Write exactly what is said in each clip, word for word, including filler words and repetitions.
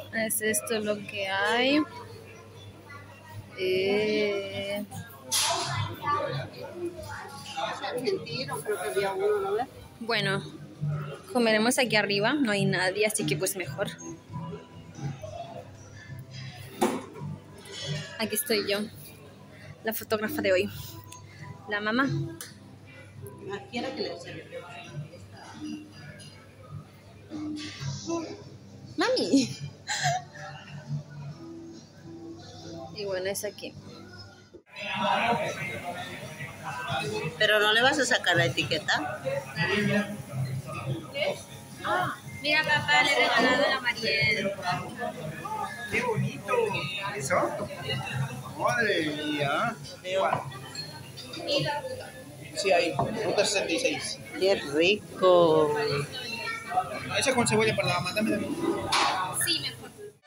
Es esto lo que hay. Eh... Argentino, creo que había uno, ¿no ves? Bueno, comeremos aquí arriba, no hay nadie, así que pues mejor. Aquí estoy yo, la fotógrafa de hoy, la mamá. Quiero que le sirva. Mami. Y bueno, es aquí. Pero no le vas a sacar la etiqueta. Ah, mira, papá, le he regalado a la Mariel. ¡Qué bonito! ¿Eso? ¡Madre mía! Sí, ahí, ruta sesenta y seis. ¡Qué rico! Esa con cebolla para la mándame también. Sí, mejor.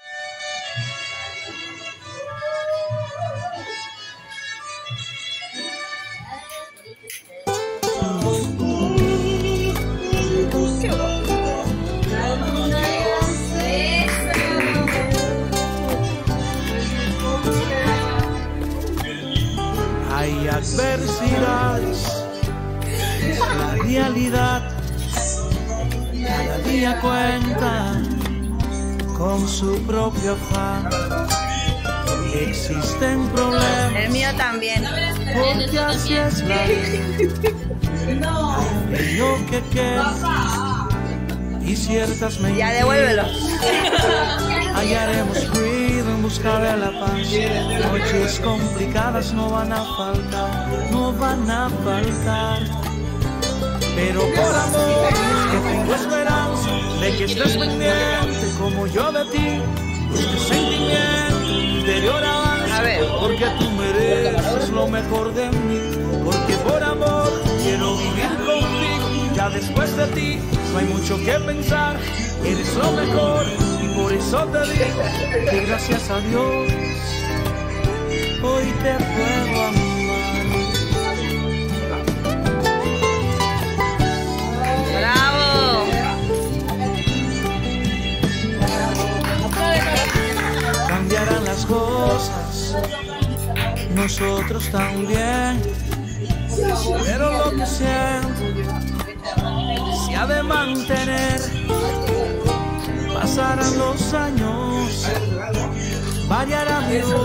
Hay adversidades, es la realidad. Cada día cuenta con su propio afán. Existen problemas. El mío también. Porque así es la vida. Hay lo que queda y ciertas mentiras. Ya devuélvelo. Hallaremos ruido en busca de la paz. Noches complicadas no van a faltar, no van a faltar. Pero por amor es que tengo esperanza de que estés pendiente como yo de ti. Este sentimiento interior avanza, A ver. porque tú mereces lo mejor de mí. Porque por amor quiero vivir contigo. Ya después de ti no hay mucho que pensar. Eres lo mejor y por eso te digo que gracias a Dios hoy te puedo amar. ¡Bravo! Cambiarán las cosas, nosotros también, pero lo que siento se ha de mantener. Pasarán los años, variará mi voz,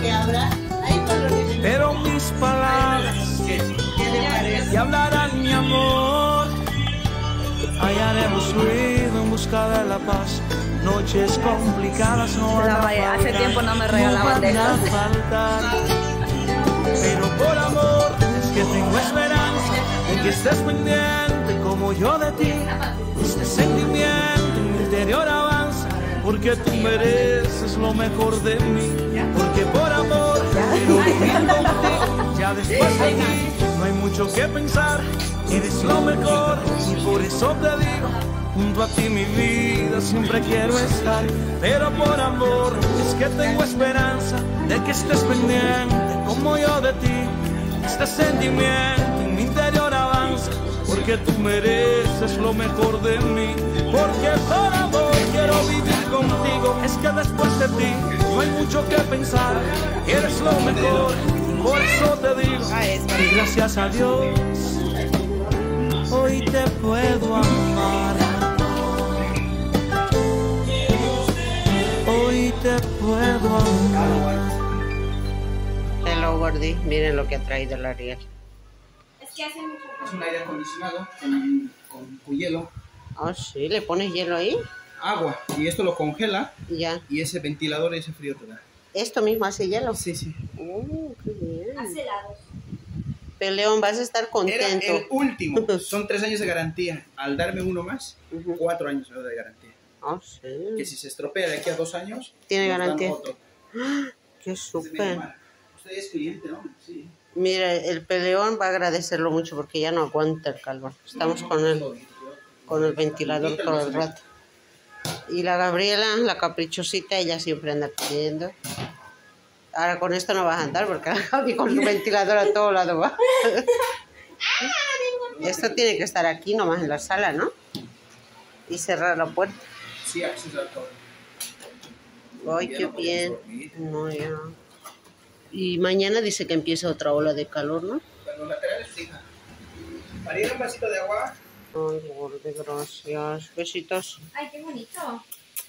pero mis palabras te hablarán mi amor. Hallaremos ruido en busca de la paz. Noches complicadas no van a faltar. Hace tiempo no me regalaban de no van estas. a faltar. Pero por amor es que tengo esperanza de que estés pendiente como yo de ti. Este sentimiento en mi interior avanza, porque tú mereces lo mejor de mí. Porque por amor quiero vivir contigo. Ya después de ti no hay mucho que pensar. Eres lo mejor y por eso te digo, junto a ti mi vida siempre quiero estar. Pero por amor es que tengo esperanza de que estés pendiente como yo de ti. Este sentimiento en mi interior avanza, porque tú mereces lo mejor de mí. Porque por amor quiero vivir contigo. Es que después de ti no hay mucho que pensar. Eres lo mejor, por eso te digo que gracias a Dios hoy te puedo amar. Hoy te puedo amar. Hello, Gordy. Miren lo que ha traído la Ariel. Es un aire acondicionado con, con, con hielo, Oh, sí, ¿le pones hielo ahí? agua, y esto lo congela Ya. y ese ventilador ese frío te da. ¿Esto mismo hace hielo? Sí, sí. Oh, qué bien. Hace helados. Peleón, vas a estar Era contento. el último. Son tres años de garantía. Al darme uno más, Ujú. cuatro años de garantía. Oh, sí. Que si se estropea de aquí a dos años, Tiene nos dan garantía. otro. Qué Ese me súper. llama. Usted es cliente, ¿no? Sí. Mira, el Peleón va a agradecerlo mucho porque ya no aguanta el calor. Estamos con el, con el ventilador todo el rato. Y la Gabriela, la caprichosita, ella siempre anda pidiendo. Ahora con esto no vas a andar porque la Gaby con su ventilador a todo lado va. Esto tiene que estar aquí nomás en la sala, ¿no? Y cerrar la puerta. Sí, acceso a todo. Ay, qué bien. No, ya. Y mañana dice que empieza otra ola de calor, ¿no? Cuando laterales, fija. María, un vasito de agua. Ay, gordo, gracias. Besitos. Ay, qué bonito.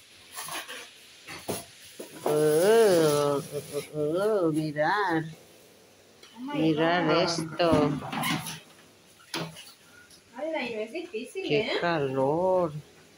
Oh, oh, oh, oh, mirar. Oh my Mirar God. esto. Ay, la no es difícil, Qué ¿eh? calor.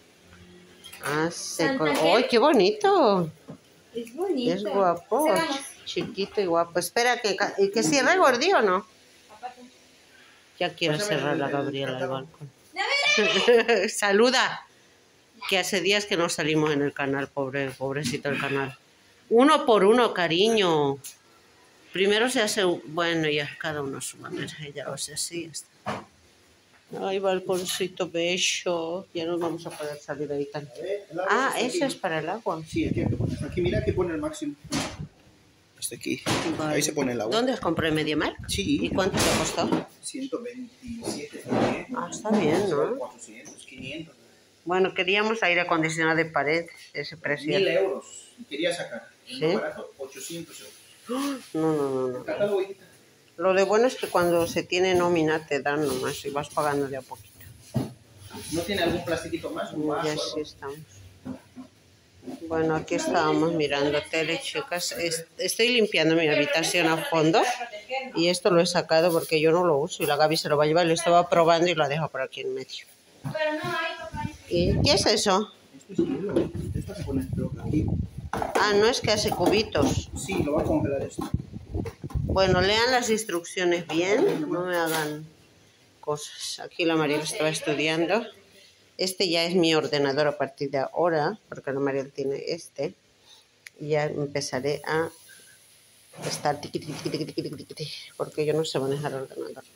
Hace Santa con... Fe. ¡Ay, qué bonito! Es bonito. Es guapo. Cerramos. Chiquito y guapo. Espera, que, ca- ¿y que cierre gordillo o no? Aparte. Ya quiero Pásame cerrar el- la el Gabriela al catálogo. balcón. Saluda. Que hace días que no salimos en el canal, pobre, pobrecito el canal. Uno por uno, cariño. Primero se hace, un- bueno, ya cada uno a su manera, ella lo hace así. Ya está. Ay, balconcito bello. Ya nos vamos a poder salir ahí tan. A ver, el agua Ah, está eso aquí. es para el agua. Sí, aquí, hasta aquí, mira, aquí pone el máximo. Hasta aquí. Vale. Ahí se pone el agua. ¿Dónde has comprado en Mediamar? Sí. ¿Y cuánto te costó? ciento veintisiete también. Ah, está bien, ¿no? cuatrocientos, quinientos. Bueno, queríamos aire acondicionado de pared, ese precio. Mil euros. Quería sacar. El ¿Sí? más barato, ochocientos euros. No, no, no, no. Catálogo, hijita. Lo de bueno es que cuando se tiene nómina te dan nomás y vas pagando de a poquito. ¿No tiene algún plastiquito más? ¿Un vaso? Ya algo? sí estamos. Bueno, aquí estábamos mirando tele, chicas. Es- Estoy limpiando mi habitación a fondo y esto lo he sacado porque yo no lo uso y la Gaby se lo va a llevar. Lo estaba probando y lo dejo por aquí en medio. Pero no hay, papá. ¿Y qué es eso? Esto es hielo. Esto se pone creo que aquí. Ah, no es que hace cubitos. Sí, lo va a congelar esto. Bueno, lean las instrucciones bien, no me hagan cosas. Aquí la Mariel estaba estudiando. Este ya es mi ordenador a partir de ahora, porque la Mariel tiene este. Y ya empezaré a estar tiqui, tiqui, tiqui, tiqui, tiqui, tiqui, tiqui, porque yo no sé manejar el ordenador.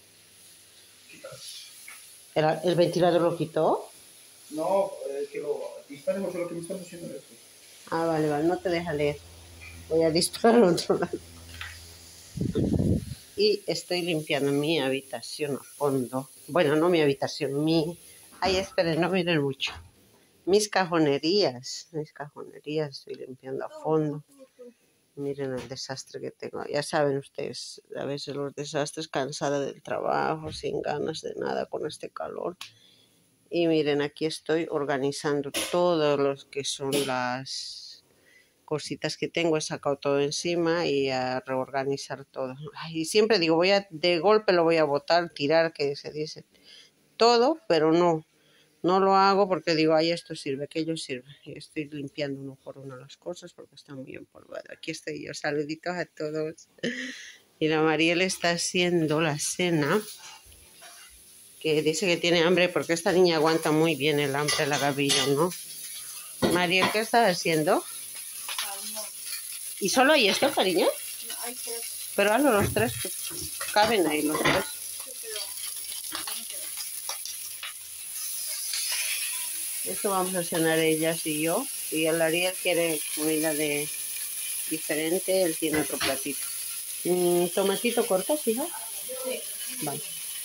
¿El, el ventilador lo quitó? No, eh, que lo disparemos lo que me están haciendo esto. Ah, vale, vale, no te deja leer. Voy a disparar al otro lado. Y estoy limpiando mi habitación a fondo. Bueno, no mi habitación, mi... Ay, esperen, no miren mucho. Mis cajonerías, mis cajonerías estoy limpiando a fondo. Miren el desastre que tengo. Ya saben ustedes, a veces los desastres, cansada del trabajo, sin ganas de nada con este calor. Y miren, aquí estoy organizando todo lo que son las cositas que tengo. He sacado todo encima y a reorganizar todo. Ay, y siempre digo, voy a, de golpe lo voy a botar, tirar, que se dice todo, pero no. No lo hago porque digo, ay, esto sirve, aquello sirve. Y estoy limpiando uno por uno las cosas porque está muy empolvado. Aquí estoy yo, saluditos a todos. Y la Mariel está haciendo la cena, que dice que tiene hambre porque esta niña aguanta muy bien el hambre, la Gaby, ¿no? Mariel, ¿qué estás haciendo? ¿Y solo hay esto, cariño? No, hay tres. Pero hazlo los tres, que caben ahí los tres. Sí, pero... Esto vamos a cenar ellas y yo. Y el Ariel quiere comida de diferente, él tiene otro platito. Mm, ¿Tomatito cortas, hija? Sí. Vale.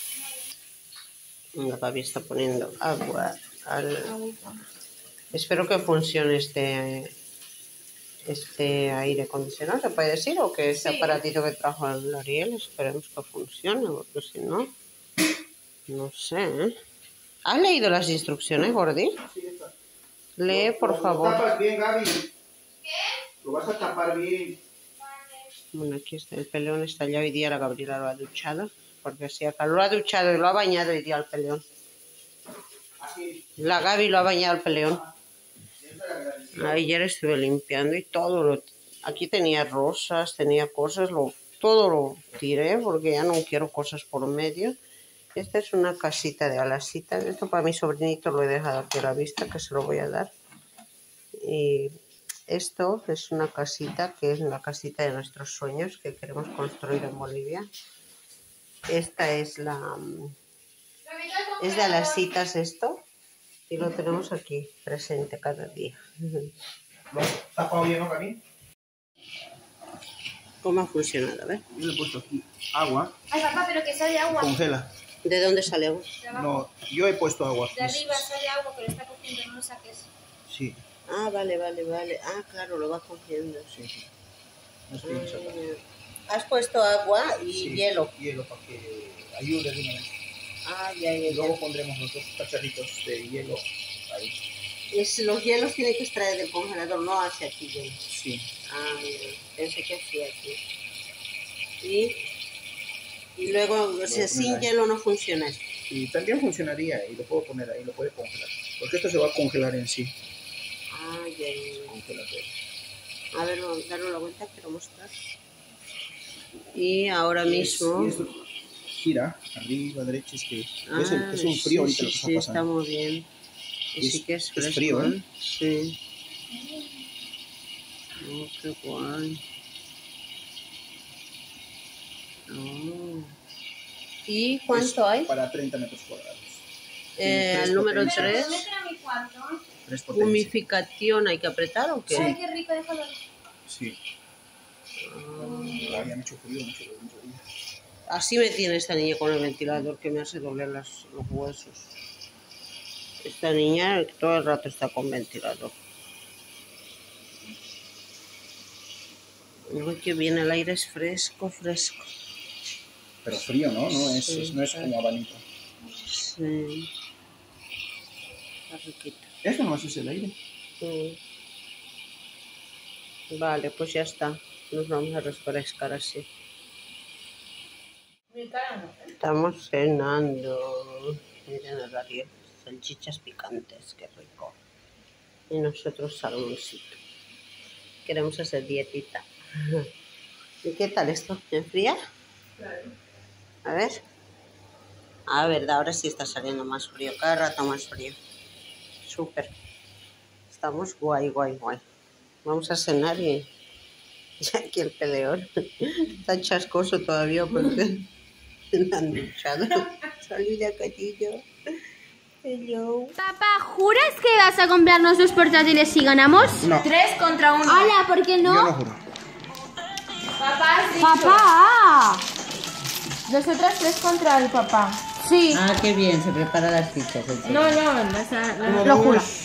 La Gaby está poniendo agua al... Espero que funcione este este aire acondicionado, ¿se puede decir? O que ese Sí. aparatito que trajo el Ariel, esperemos que funcione, porque si no, no sé, ¿eh? ¿Has leído las instrucciones, Gordi? Lee, por favor. Lo tapas bien, Gaby. ¿Qué? Lo vas a tapar bien. Bueno, aquí está el peleón, está ya hoy día, la Gabriela lo ha duchado, porque si acá lo ha duchado y lo ha bañado hoy día al peleón. Así. La Gaby lo ha bañado al peleón. Ayer estuve limpiando y todo lo... Aquí tenía rosas, tenía cosas, lo, todo lo tiré porque ya no quiero cosas por medio. Esta es una casita de alasita. Esto para mi sobrinito lo he dejado aquí a la vista, que se lo voy a dar. Y esto es una casita que es la casita de nuestros sueños que queremos construir en Bolivia. Esta es la... Es de alasitas esto. Y lo tenemos aquí presente cada día. ¿Lo has tapado bien, no, Gaby? ¿Cómo ha funcionado? A ver. Yo le he puesto aquí agua. Ay, papá, pero que sale agua. Congela. ¿De dónde sale agua? De abajo. No, yo he puesto agua. De arriba sale agua, pero está cogiendo, no lo saques. Sí. Ah, vale, vale, vale. Ah, claro, lo va cogiendo. Sí, sí. No estoy ensartando. Ah, has puesto agua y Sí, hielo. Hielo para que ayude de una vez. Ah, ya, ya, Y luego ya. pondremos los dos cacharritos de hielo ahí. Es, los hielos tienen que extraer del congelador, no hace aquí hielo. Sí. Ah, ya. Pensé que hacía aquí. Y, y luego, o sea, sin ahí. hielo no funciona esto. Y también funcionaría y lo puedo poner ahí, lo puede congelar. Porque esto se va a congelar en sí. Ah, ya, ya. Congela todo. A ver, vamos a darle la vuelta, quiero mostrar. Y ahora mismo... Y esto gira arriba, derecha, es que Ah, es, el- es un frío ahorita sí, lo que está sí, pasando. está muy bien. Y Es- sí que es es fresco, frío, ¿eh? Sí. Oh, qué guay. Oh. ¿Y cuánto Es hay? Para treinta metros cuadrados. Eh, tres al número potencias. tres. ¿Dónde era mi cuarto? Tres potencias. ¿Humificación hay que apretar o qué? Ay, qué rico, déjalo. Sí. Ah. Habían hecho frío mucho mucho día. Así me tiene esta niña con el ventilador que me hace doler las, los huesos. Esta niña todo el rato está con ventilador. Uy, que bien, el aire es fresco, fresco. Pero frío, ¿no? No es, Sí, es- no es claro. como abanico. Sí. Está riquito. Eso nomás es el aire. Mm. Vale, pues ya está. Nos vamos a refrescar así. Estamos cenando. Miren el horario. Salchichas picantes, qué rico. Y nosotros salmoncito. Queremos hacer dietita. ¿Y qué tal esto? ¿Me enfría? A ver. Ah, verdad, ahora sí está saliendo más frío. Cada rato más frío. Súper. Estamos guay, guay, guay. Vamos a cenar y... Y aquí el peleón. Está chascoso todavía porque me han duchado. Salí de catillo. Hello. Papá, ¿juras que vas a comprarnos dos portátiles si ganamos? No, Tres contra uno. Hola, ¿por qué yo no no? juro. Papá, sí. Papá. Nosotras tres contra el papá. Sí. Ah, qué bien, se prepara las fichas. No, no, las- las- Lo juro.